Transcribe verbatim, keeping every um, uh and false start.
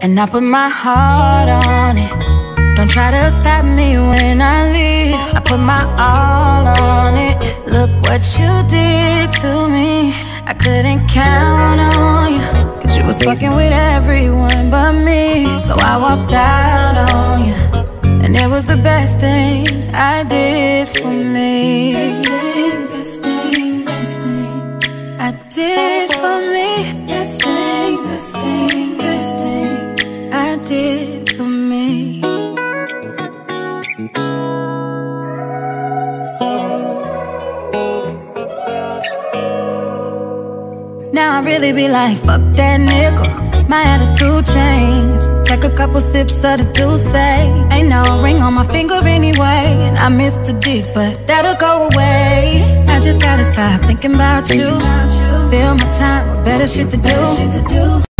and I put my heart on it. Don't try to stop me when I leave. I put my all on it. Look what you did to me. I couldn't count on you, cause you was fucking with everyone but me. So I walked out on you, and it was the best thing I did for me. Best thing, best thing, best thing I did for me. Best thing, best thing, best thing I did for me. Now I really be like, fuck that nickel. My attitude changed. Take a couple sips of the Douce. Ain't no ring on my finger anyway, and I missed the dick, but that'll go away. I just gotta stop thinking about you. Fill my time with better shit to do.